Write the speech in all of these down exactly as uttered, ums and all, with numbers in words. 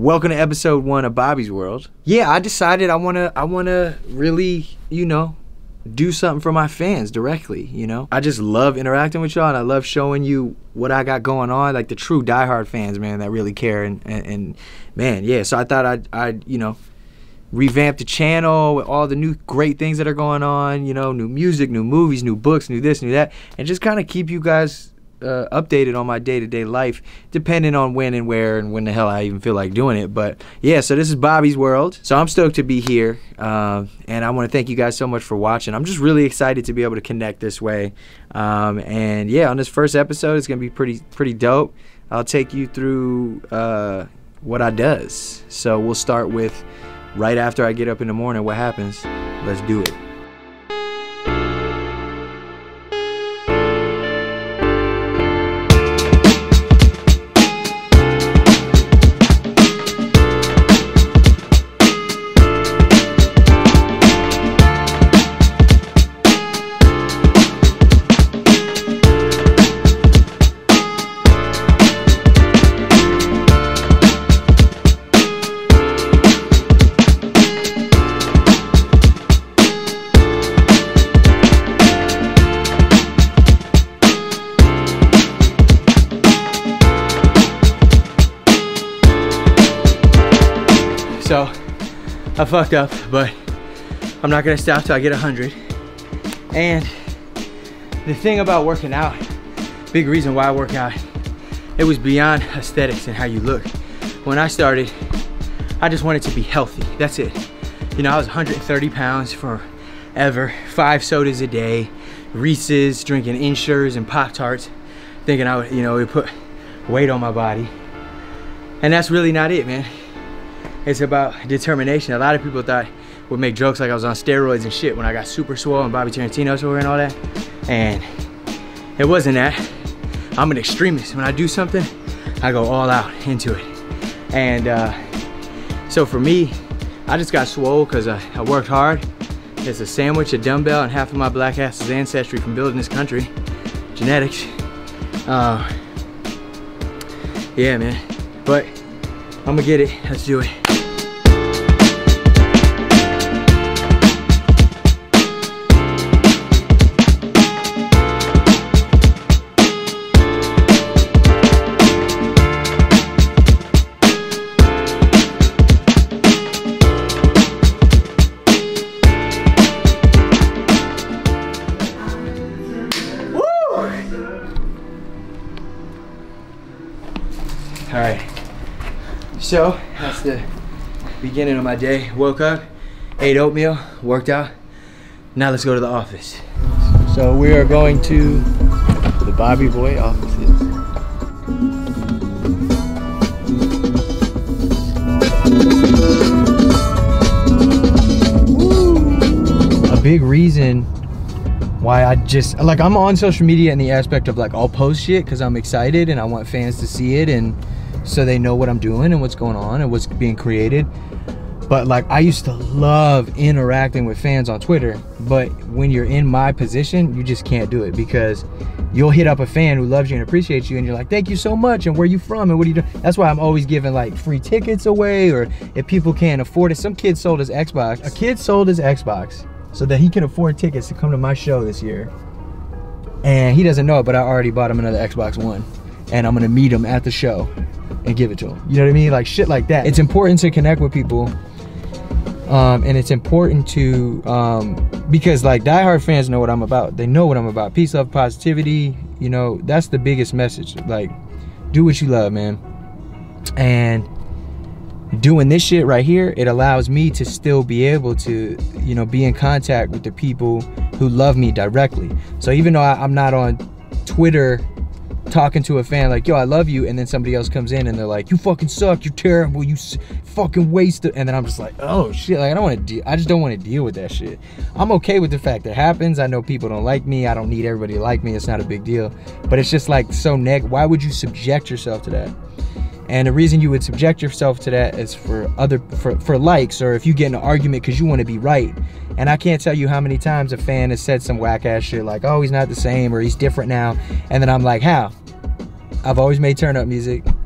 Welcome to episode one of Bobby's World. Yeah, I decided I wanna I wanna really, you know, do something for my fans directly, you know? I just love interacting with y'all, and I love showing you what I got going on, like the true diehard fans, man, that really care, and, and, and man, yeah, so I thought I'd, I'd, you know, revamp the channel with all the new great things that are going on, you know, new music, new movies, new books, new this, new that, and just kind of keep you guys Uh, updated on my day-to-day life, depending on when and where and when the hell I even feel like doing it. But yeah, so this is Bobby's World. So I'm stoked to be here, uh, and I want to thank you guys so much for watching. I'm just really excited to be able to connect this way. Um, and yeah, on this first episode, it's gonna be pretty pretty dope. I'll take you through uh, what I does. So we'll start with right after I get up in the morning. What happens? Let's do it. So, I fucked up, but I'm not gonna stop till I get a hundred. And the thing about working out, big reason why I work out, it was beyond aesthetics and how you look. When I started, I just wanted to be healthy, that's it. You know, I was one hundred thirty pounds forever, five sodas a day, Reese's, drinking Ensures and Pop-Tarts, thinking I would, you know, it would put weight on my body. And that's really not it, man. It's about determination. A lot of people thought would make jokes like I was on steroids and shit when I got super swole and Bobby Tarantino tour and all that. And it wasn't that. I'm an extremist. When I do something, I go all out into it. And uh, so for me, I just got swole because I, I worked hard. It's a sandwich, a dumbbell, and half of my black ass's ancestry from building this country. Genetics. Uh, yeah, man. But I'm gonna get it. Let's do it. All right, so that's the beginning of my day. Woke up, ate oatmeal, worked out. Now let's go to the office. So we are going to the Bobby Boy offices. A big reason why I just, like, I'm on social media in the aspect of like, I'll post shit because I'm excited and I want fans to see it, and so they know what I'm doing and what's going on and what's being created. But like, I used to love interacting with fans on Twitter, but when you're in my position, you just can't do it, because you'll hit up a fan who loves you and appreciates you and you're like, thank you so much, and where you from and what are you doing? That's why I'm always giving like free tickets away, or if people can't afford it. Some kid sold his Xbox. A kid sold his Xbox so that he can afford tickets to come to my show this year. And he doesn't know it, but I already bought him another Xbox One. And I'm gonna meet him at the show and give it to him. You know what I mean? Like shit like that. It's important to connect with people. Um, and it's important to, um, because like diehard fans know what I'm about. They know what I'm about. Peace, love, positivity. You know, that's the biggest message. Like, do what you love, man. And doing this shit right here, it allows me to still be able to, you know, be in contact with the people who love me directly. So even though I, I'm not on Twitter talking to a fan like, yo, I love you, and then somebody else comes in and they're like, you fucking suck, you're terrible, you s fucking wasted, and then I'm just like, oh shit, like I don't want to deal, I just don't want to deal with that shit. I'm okay with the fact that it happens. I know people don't like me. I don't need everybody to like me. It's not a big deal. But it's just like so neg. Why would you subject yourself to that? And the reason you would subject yourself to that is for other for, for likes, or if you get in an argument because you want to be right. And I can't tell you how many times a fan has said some whack ass shit like, oh, he's not the same, or he's different now. And then I'm like, how? I've always made turn up music.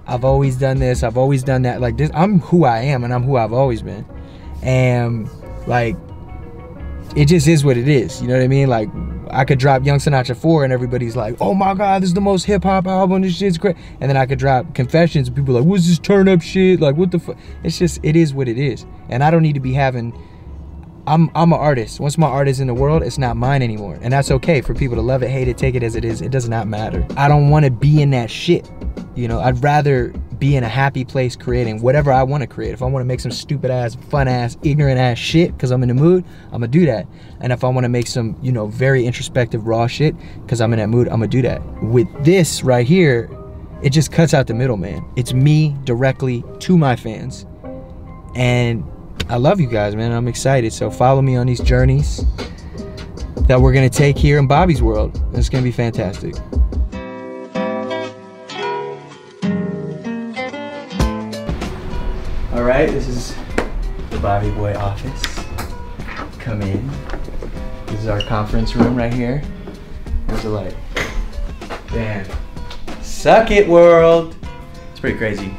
I've always done this, I've always done that. Like this, I'm who I am and I'm who I've always been. And like, it just is what it is. You know what I mean? Like, I could drop Young Sinatra four and everybody's like, oh my God, this is the most hip hop album, this shit's great. And then I could drop Confessions and people are like, what's this turn up shit? Like, what the fuck? It's just, it is what it is. And I don't need to be having, I'm I'm an artist. Once my art is in the world, it's not mine anymore. And that's okay for people to love it, hate it, take it as it is. It does not matter. I don't want to be in that shit. You know, I'd rather be in a happy place creating whatever I want to create. If I want to make some stupid ass, fun ass, ignorant ass shit because I'm in the mood, I'm gonna do that. And if I want to make some, you know, very introspective, raw shit because I'm in that mood, I'm gonna do that. With this right here, it just cuts out the middleman. It's me directly to my fans. And I love you guys, man. I'm excited. So follow me on these journeys that we're gonna take here in Bobby's world. It's gonna be fantastic. All right, this is the Bobby Boy office. Come in. This is our conference room right here. There's a light. Damn. Suck it, world. It's pretty crazy.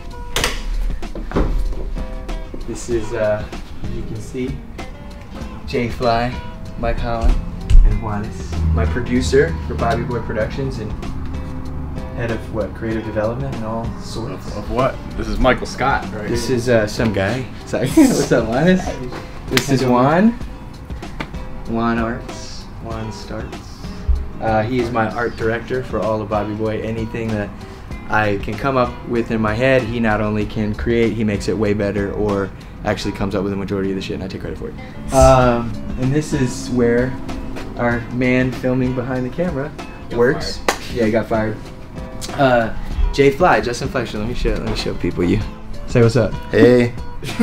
This is, uh, as you can see, J Fly, Mike Holland, and Juanes. My producer for Bobby Boy Productions and head of what, creative development and all sorts. Of, of what? This is Michael Scott, right? This is uh, some guy. Sorry. What's up, Juanes? This is Juan. Juan Arts. Juan Starts. Uh, he is my art director for all of Bobby Boy. Anything that I can come up with in my head, he not only can create, he makes it way better, or actually comes up with the majority of the shit, and I take credit for it. Um, and this is where our man filming behind the camera Got works. Fired. Yeah, he got fired. Uh, J Fly, Just Inflection. Let me show. Let me show people you. Say what's up. Hey.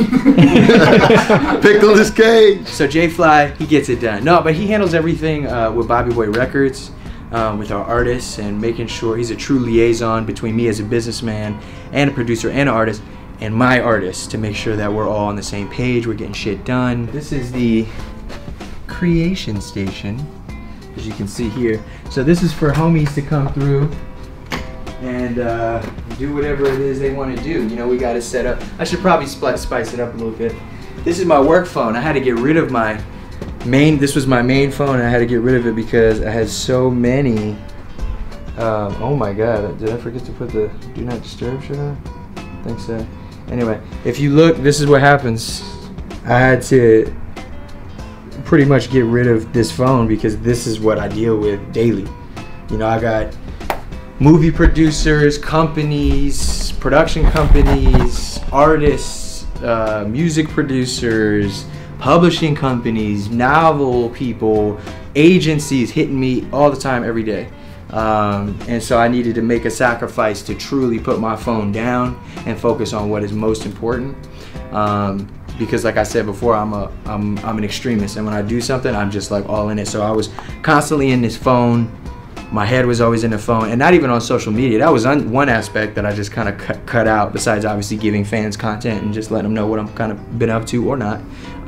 Nicolas Cage. So J Fly, he gets it done. No, but he handles everything uh, with Bobby Boy Records, um, with our artists, and making sure he's a true liaison between me as a businessman and a producer and an artist, and my artists, to make sure that we're all on the same page. We're getting shit done. This is the creation station, as you can see here. So this is for homies to come through and uh, do whatever it is they want to do. You know, we got to set up. I should probably spice spice it up a little bit. This is my work phone. I had to get rid of my main. This was my main phone, and I had to get rid of it because I had so many. Um, oh my God! Did I forget to put the do not disturb shit on? I think so. Anyway, if you look, this is what happens. I had to pretty much get rid of this phone because this is what I deal with daily. You know, I got movie producers, companies, production companies, artists, uh, music producers, publishing companies, novel people, agencies hitting me all the time, every day. Um, and so I needed to make a sacrifice to truly put my phone down and focus on what is most important. Um, because like I said before, I'm a I'm I'm an extremist, and when I do something, I'm just like all in it. So I was constantly in this phone. My head was always in the phone, and not even on social media. That was un one aspect that I just kind of cut, cut out, besides obviously giving fans content and just letting them know what I'm kind of been up to or not.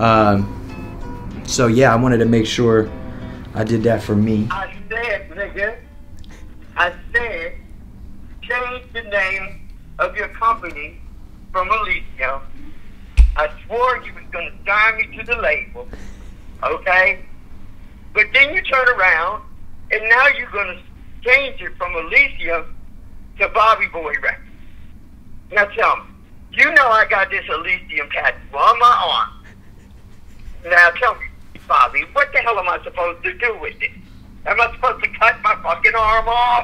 Um, so yeah, I wanted to make sure I did that for me. I said, nigga, I said, change the name of your company from Elysium. I swore you was going to sign me to the label, okay? But then you turn around, and now you're going to change it from Elysium to Bobby Boy Records. Now tell me, you know I got this Elysium tattoo on my arm. Now tell me, Bobby, what the hell am I supposed to do with it? Am I supposed to cut my fucking arm off?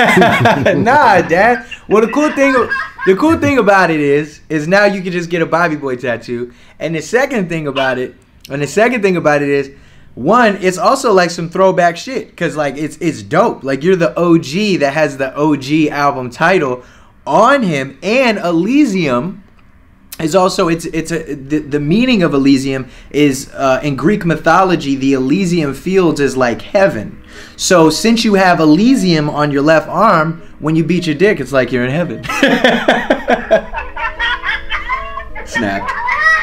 Nah, Dad. Well, the cool thing, the cool thing about it is, is now you can just get a Bobby Boy tattoo. And the second thing about it, and the second thing about it is, one, it's also like some throwback shit, cause like it's it's dope. Like you're the O G that has the O G album title on him, and Elysium is also it's it's a the, the meaning of Elysium is uh, in Greek mythology, the Elysium fields is like heaven. So since you have Elysium on your left arm, when you beat your dick, it's like you're in heaven. Snapped.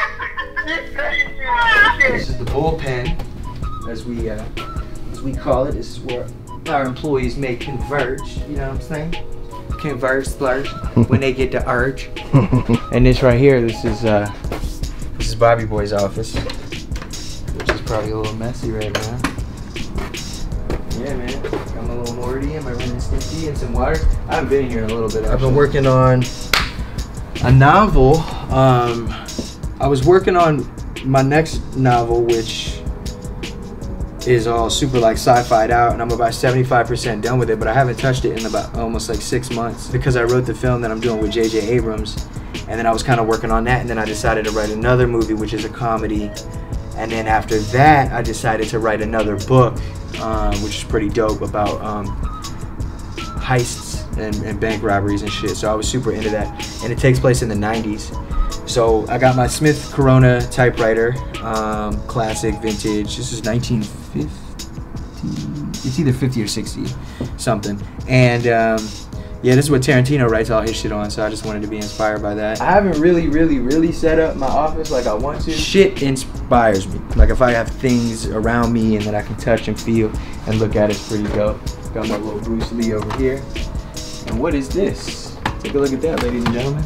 This is the bullpen, as we uh, as we call it. This is where our employees may converge. You know what I'm saying? converse splurge when they get the urge. And this right here, this is uh, this is Bobby Boy's office, which is probably a little messy right now. Yeah, man. Got my little Morty and my Ren and Stimpy and some water. I haven't been here in a little bit. Actually. I've been working on a novel. Um, I was working on my next novel, which is all super like sci-fi'd out, and I'm about seventy-five percent done with it, but I haven't touched it in about almost like six months because I wrote the film that I'm doing with J J Abrams, and then I was kind of working on that, and then I decided to write another movie, which is a comedy, and then after that, I decided to write another book, um, which is pretty dope, about um, heists and, and bank robberies and shit, so I was super into that, and it takes place in the nineties. So I got my Smith Corona typewriter, um, classic, vintage. This is nineteen fifty. It's either fifty or sixty, something. And um, yeah, this is what Tarantino writes all his shit on. So I just wanted to be inspired by that. I haven't really, really, really set up my office like I want to. Shit inspires me. Like if I have things around me and that I can touch and feel and look at, it's pretty dope. Got my little Bruce Lee over here. And what is this? Take a look at that, ladies and gentlemen.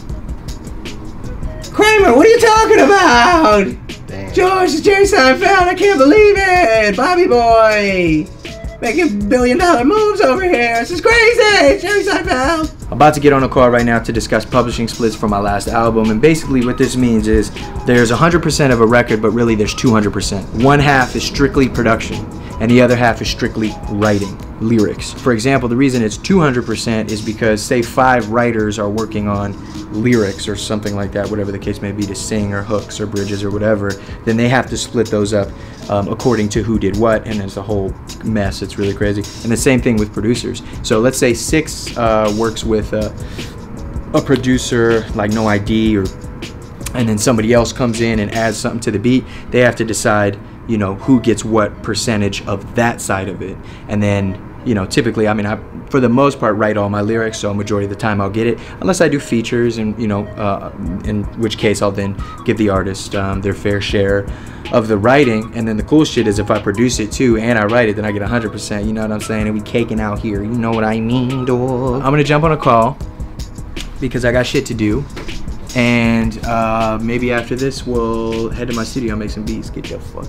Kramer, what are you talking about? Damn. George, it's Jerry Seinfeld. I can't believe it. Bobby Boy. Making billion dollar moves over here. This is crazy. Jerry Seinfeld. I'm about to get on a call right now to discuss publishing splits for my last album. And basically what this means is there's one hundred percent of a record, but really there's two hundred percent. One half is strictly production, and the other half is strictly writing, lyrics. For example, the reason it's two hundred percent is because, say, five writers are working on lyrics or something like that, whatever the case may be, to sing or hooks or bridges or whatever, then they have to split those up um, according to who did what, and it's a whole mess. It's really crazy. And the same thing with producers. So let's say six uh, works with uh, a producer like No I D, or and then somebody else comes in and adds something to the beat. They have to decide, you know, who gets what percentage of that side of it. And then, you know, typically, I mean, I, for the most part, write all my lyrics, so a majority of the time I'll get it, unless I do features, and, you know, uh, in which case I'll then give the artist um, their fair share of the writing. And then the cool shit is if I produce it too and I write it, then I get one hundred percent, you know what I'm saying? And we caking out here, you know what I mean, dog? I'm gonna jump on a call because I got shit to do. And uh, maybe after this, we'll head to my studio and make some beats. Get your fuck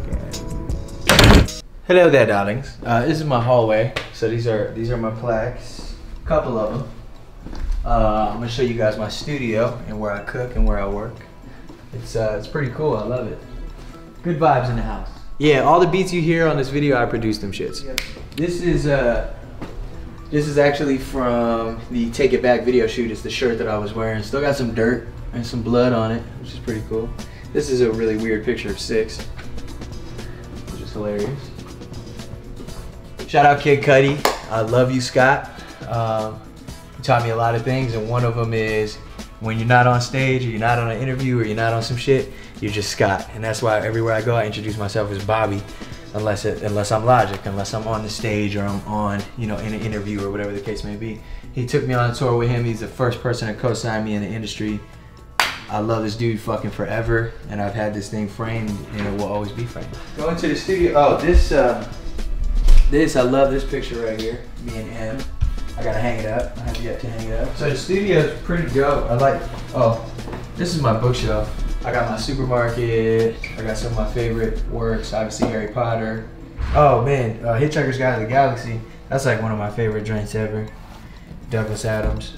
out. Hello there, darlings. Uh, this is my hallway. So these are these are my plaques. A couple of them. Uh, I'm gonna show you guys my studio and where I cook and where I work. It's uh, it's pretty cool. I love it. Good vibes in the house. Yeah, all the beats you hear on this video, I produced them shits. Yep. This is uh, this is actually from the Take It Back video shoot. It's the shirt that I was wearing. Still got some dirt and some blood on it, which is pretty cool. This is a really weird picture of Six, which is hilarious. Shout out Kid Cudi. I love you, Scott. Um, you taught me a lot of things, and one of them is when you're not on stage, or you're not on an interview, or you're not on some shit, you're just Scott. And that's why everywhere I go, I introduce myself as Bobby, unless it, unless I'm Logic, unless I'm on the stage or I'm on, you know, in an interview or whatever the case may be. He took me on a tour with him. He's the first person to co-sign me in the industry. I love this dude fucking forever, and I've had this thing framed, and it will always be framed. Going to the studio. Oh, this, uh, this, I love this picture right here. Me and M. I gotta hang it up. I have yet to hang it up. So the studio is pretty dope. I like, oh, this is my bookshelf. I got my supermarket. I got some of my favorite works. Obviously Harry Potter. Oh man, uh, Hitchhiker's Guide to the Galaxy. That's like one of my favorite joints ever. Douglas Adams.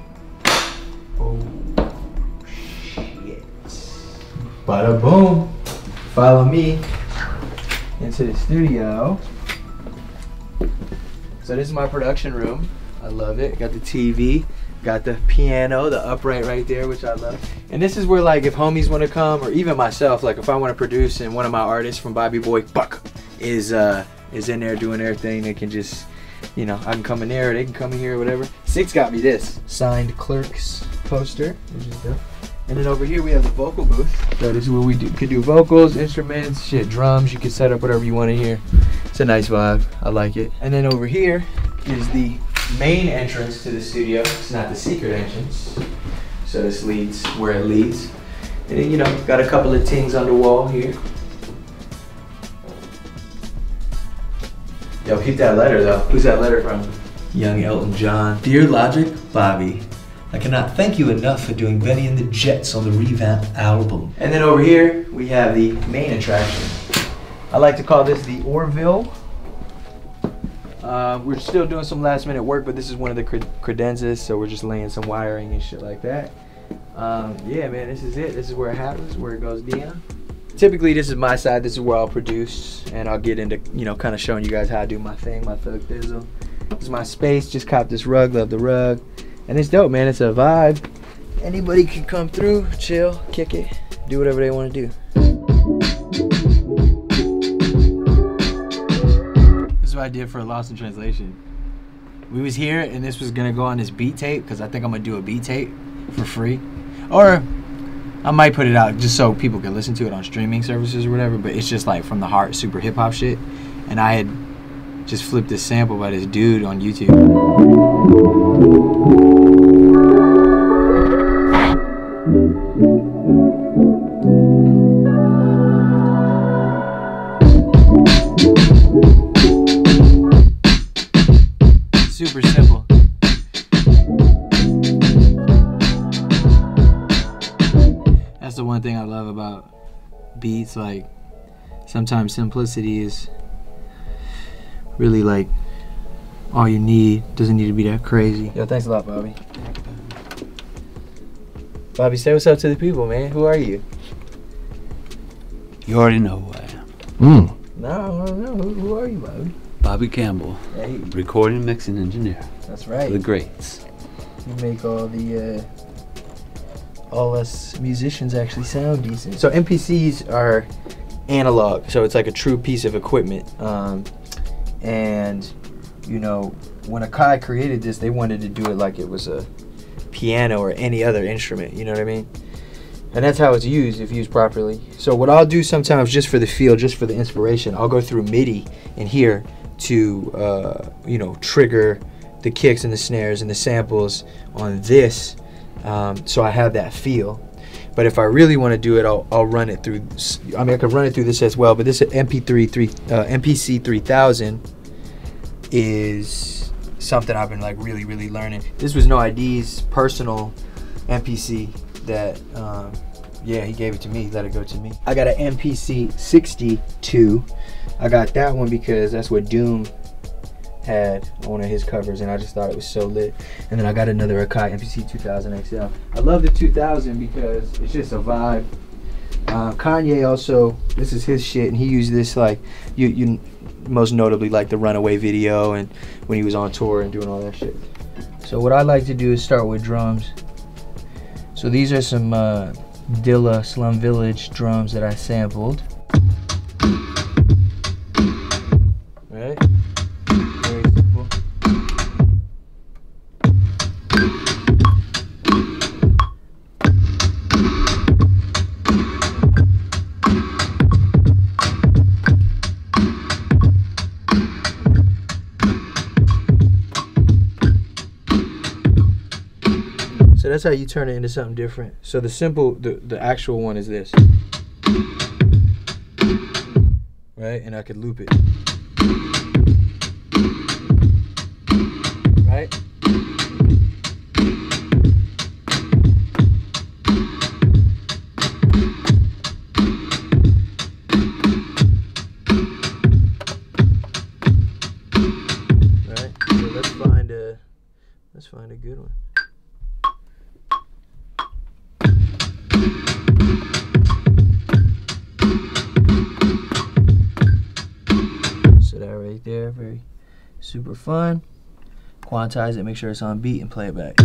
Oh. Bada boom. Follow me into the studio. So this is my production room. I love it. Got the T V, got the piano, the upright right there, which I love. And this is where, like, if homies want to come, or even myself, like if I want to produce and one of my artists from Bobby Boy Buck is uh is in there doing their thing, they can just, you know, I can come in there, or they can come in here, or whatever. Six got me this signed Clerks poster, which is dope. And then over here we have the vocal booth. So this is where we do, could do vocals, instruments, shit, drums. You can set up whatever you want in here. It's a nice vibe. I like it. And then over here is the main entrance to the studio. It's not the secret entrance. So this leads where it leads. And then, you know, got a couple of things on the wall here. Yo, keep that letter though. Who's that letter from? Young Elton John. Dear Logic, Bobby. I cannot thank you enough for doing Benny and the Jets on the Revamp album. And then over here, we have the main attraction. I like to call this the Orville. Uh, we're still doing some last minute work, but this is one of the cred credenzas, so we're just laying some wiring and shit like that. Um, yeah, man, this is it. This is where it happens, where it goes down. Typically, this is my side. This is where I'll produce, and I'll get into, you know, kind of showing you guys how I do my thing, my thug thizzle. This is my space. Just copped this rug. Love the rug. And it's dope, man. It's a vibe. Anybody can come through, chill, kick it, do whatever they want to do. This is what I did for Lost in Translation. We was here, and this was going to go on this beat tape, because I think I'm going to do a beat tape for free. Or I might put it out just so people can listen to it on streaming services or whatever, but it's just like from the heart, super hip-hop shit. And I had just flipped this sample by this dude on YouTube. Super simple. That's the one thing I love about beats. Like, sometimes simplicity is really like all you need. Doesn't need to be that crazy. Yo, thanks a lot, Bobby. Bobby, say what's up to the people, man. Who are you? You already know who I am. Mm. No, I don't know. Who, who are you, Bobby? Bobby Campbell, Hey. recording, mixing engineer. That's right. For the greats. You make all the, uh, all us musicians actually sound decent. So M P Cs are analog, so it's like a true piece of equipment. Um, and, you know, when Akai created this, they wanted to do it like it was a piano or any other instrument, you know what I mean? And that's how it's used, if used properly. So what I'll do sometimes, just for the feel, just for the inspiration, I'll go through MIDI in here to, uh, you know, trigger the kicks and the snares and the samples on this, um, so I have that feel. But if I really want to do it, I'll, I'll run it through. I mean, I could run it through this as well. But this M P three, three uh, M P C three thousand is something I've been like really, really learning. This was No I D's personal M P C that, um, yeah, he gave it to me. Let it go to me. I got an M P C sixty-two. I got that one because that's what Doom had on one of his covers, and I just thought it was so lit. And then I got another Akai M P C two thousand X L. I love the two thousand because it's just a vibe. Uh, Kanye also, this is his shit, and he used this like, you, you most notably like the Runaway video, and when he was on tour and doing all that shit. So what I like to do is start with drums. So these are some uh, Dilla Slum Village drums that I sampled. Right? Very simple. So that's how you turn it into something different. So the simple, the, the actual one is this. Right? And I could loop it. Right? Right? So let's find a, let's find a good one. So that right there, very super fun. Quantize it, make sure it's on beat, and play it back.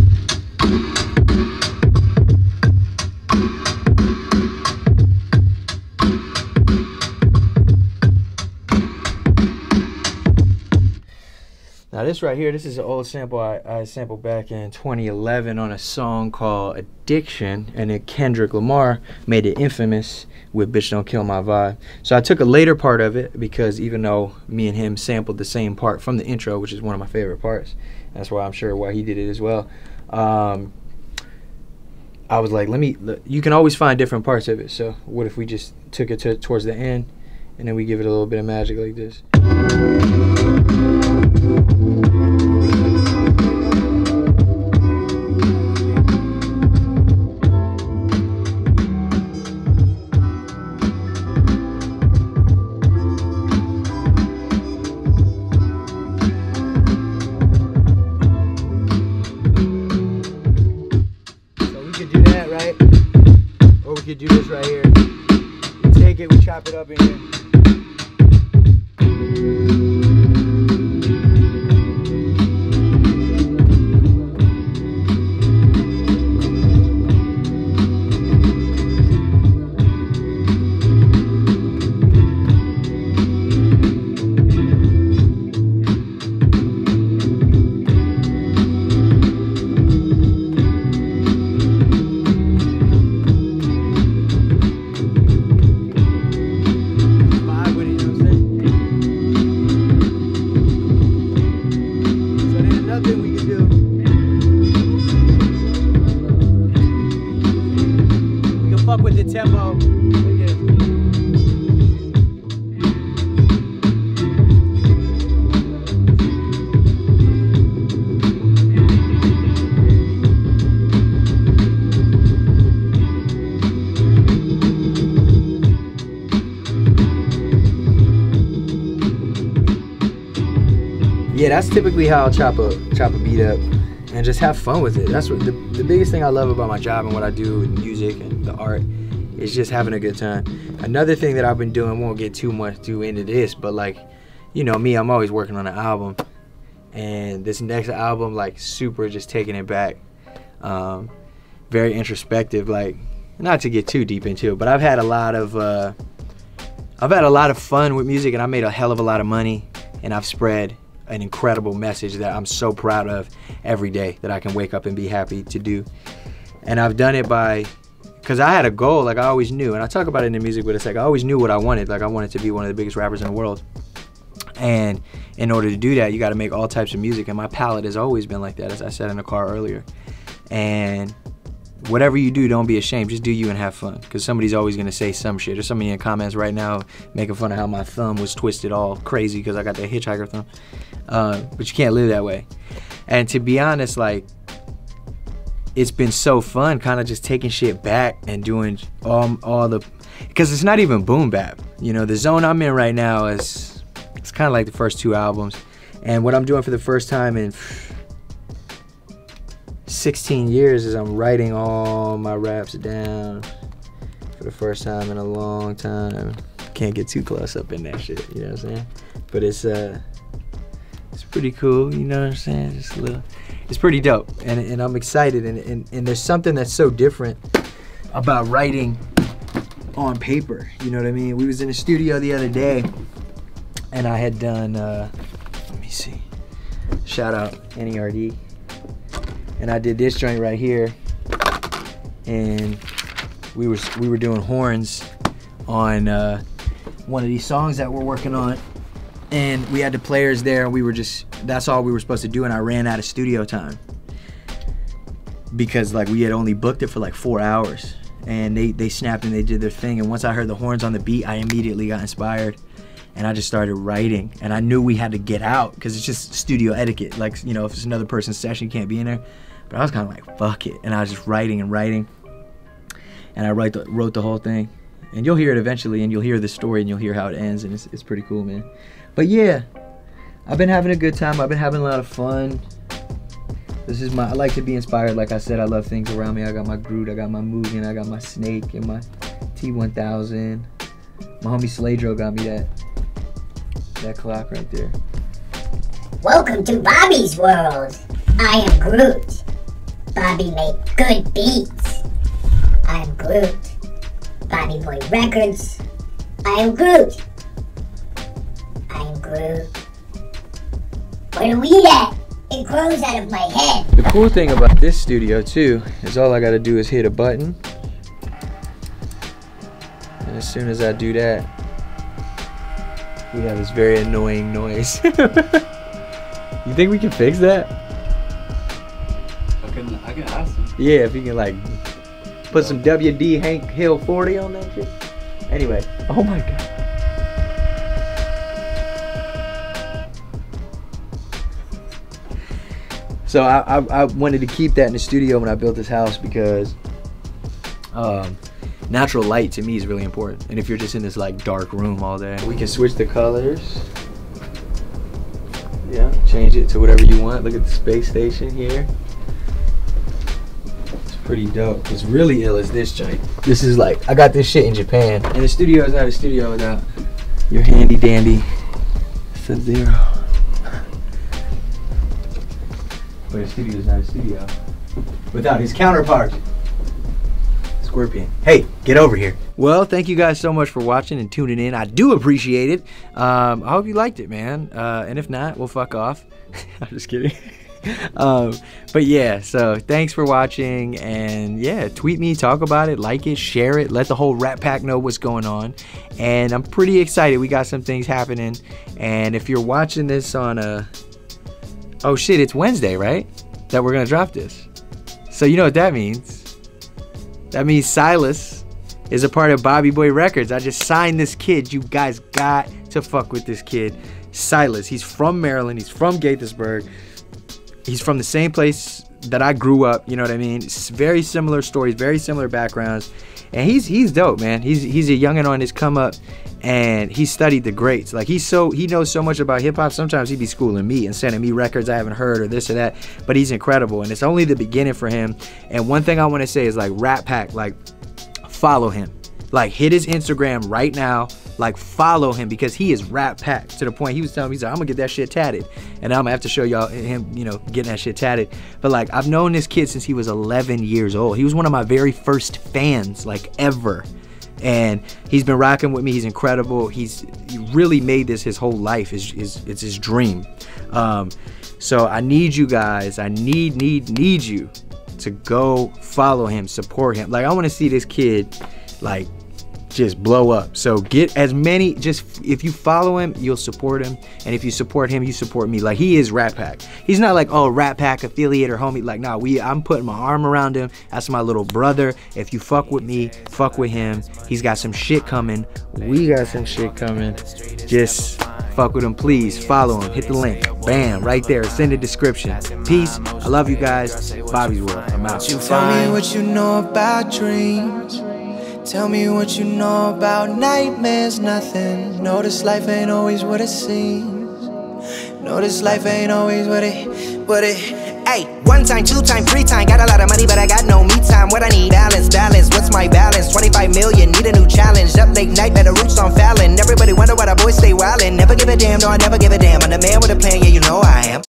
Now this right here, this is an old sample I, I sampled back in twenty eleven on a song called Addiction, and then Kendrick Lamar made it infamous with Bitch Don't Kill My Vibe. So I took a later part of it because even though me and him sampled the same part from the intro, which is one of my favorite parts, that's why I'm sure why he did it as well. Um, I was like, let me, you can always find different parts of it. So what if we just took it to, towards the end, and then we give it a little bit of magic like this. yeah, that's typically how I'll chop a chop a beat up and just have fun with it. That's what the, the biggest thing I love about my job and what I do with music and the art is just having a good time. Another thing that I've been doing, won't get too much too into this, but like, you know me, I'm always working on an album, and this next album, like, super just taking it back. Um, very introspective, like, not to get too deep into it, but I've had a lot of uh, I've had a lot of fun with music, and I made a hell of a lot of money, and I've spread an incredible message that I'm so proud of every day that I can wake up and be happy to do. And I've done it by, because I had a goal, like I always knew, and I talk about it in the music, but it's like I always knew what I wanted. Like I wanted to be one of the biggest rappers in the world. And in order to do that, you got to make all types of music, and my palette has always been like that, as I said in the car earlier. And whatever you do, don't be ashamed. Just do you and have fun, because somebody's always going to say some shit. There's somebody in the comments right now making fun of how my thumb was twisted all crazy because I got that hitchhiker thumb. Uh, but you can't live that way. And to be honest, like, it's been so fun kind of just taking shit back and doing all, all the, because it's not even boom bap. You know, the zone I'm in right now is, it's kind of like the first two albums. And what I'm doing for the first time in sixteen years is I'm writing all my raps down for the first time in a long time. Can't get too close up in that shit, you know what I'm saying? But it's uh it's pretty cool, you know what I'm saying? Just a little, it's pretty dope, and, and I'm excited, and, and, and there's something that's so different about writing on paper, you know what I mean? We was in the studio the other day, and I had done, uh, let me see, shout out N E R D, and I did this joint right here, and we were we were doing horns on uh, one of these songs that we're working on, and we had the players there, and we were just, that's all we were supposed to do, and I ran out of studio time because like we had only booked it for like four hours, and they they snapped and they did their thing, and once I heard the horns on the beat, I immediately got inspired. And I just started writing, and I knew we had to get out because it's just studio etiquette. Like, you know, if it's another person's session, you can't be in there. But I was kind of like, fuck it. And I was just writing and writing. And I write the, wrote the whole thing. And you'll hear it eventually, and you'll hear the story, and you'll hear how it ends, and it's, it's pretty cool, man. But yeah, I've been having a good time. I've been having a lot of fun. This is my, I like to be inspired. Like I said, I love things around me. I got my Groot, I got my Mugen, I got my Snake, and my T one thousand. My homie Sladro got me that. That clock right there. Welcome to Bobby's world. I am Groot. Bobby made good beats. I am Groot. Bobby Boy Records. I am Groot. I am Groot. Where the weed at? It grows out of my head. The cool thing about this studio too is all I gotta do is hit a button, and as soon as I do that, we have this very annoying noise. You think we can fix that? I can, I can ask him. Yeah, if you can like put some W D Hank Hill forty on that shit. Anyway, oh my god. So I, I, I wanted to keep that in the studio when I built this house because um, natural light to me is really important. And if you're just in this like dark room all day, we can switch the colors. Yeah, change it to whatever you want. Look at the space station here. It's pretty dope. What's really ill is this joint. This is like, I got this shit in Japan. And the studio is not a studio without your handy dandy Sub-Zero. But a studio is not a studio without his counterpart, Scorpion. Hey, get over here. Well, thank you guys so much for watching and tuning in. I do appreciate it. Um, I hope you liked it, man. Uh, and if not, we'll fuck off. I'm just kidding. um, but yeah, so thanks for watching. And yeah, tweet me, talk about it, like it, share it. Let the whole Rat Pack know what's going on. And I'm pretty excited. We got some things happening. And if you're watching this on a... Oh shit, it's Wednesday, right? That we're gonna drop this. So you know what that means. That means Silas is a part of Bobby Boy Records. I just signed this kid. You guys got to fuck with this kid. Silas, he's from Maryland, he's from Gaithersburg. He's from the same place that I grew up, you know what I mean? It's very similar stories, very similar backgrounds. And he's he's dope, man. He's he's a youngin' on his come up, and he studied the greats. Like he's so he knows so much about hip hop. Sometimes he'd be schooling me and sending me records I haven't heard or this or that. But he's incredible, and it's only the beginning for him. And one thing I want to say is like Rat Pack, like follow him. Like hit his Instagram right now. Like follow him because he is Rat Pack to the point he was telling me, he's like, I'm gonna get that shit tatted, and I'm gonna have to show y'all him, you know, getting that shit tatted. But like I've known this kid since he was eleven years old. He was one of my very first fans, like ever, and he's been rocking with me. He's incredible. He's he really made this his whole life. Is is it's his dream. Um, so I need you guys. I need need need you to go follow him, support him. Like I want to see this kid, like. Just blow up. So get as many, just if you follow him, you'll support him, and if you support him, you support me. Like he is Rat Pack. He's not like, oh, Rat Pack affiliate or homie. Like nah, we I'm putting my arm around him. That's my little brother. If you fuck with me, fuck with him. He's got some shit coming. We got some shit coming. Just fuck with him, please. Follow him. Hit the link. Bam, right there. It's in the description. Peace. I love you guys. Bobby's World. I'm out. Tell me what you know about dreams. Tell me what you know about nightmares, nothing. No, this life ain't always what it seems. No, this life ain't always what it, what it. Hey, one time, two time, three time. Got a lot of money, but I got no me time. What I need, balance, balance. What's my balance? twenty-five million, need a new challenge. Up late night, better roots on Fallon. Everybody wonder why the boys stay wildin'. Never give a damn, no, I never give a damn. I'm the man with a plan, yeah, you know I am.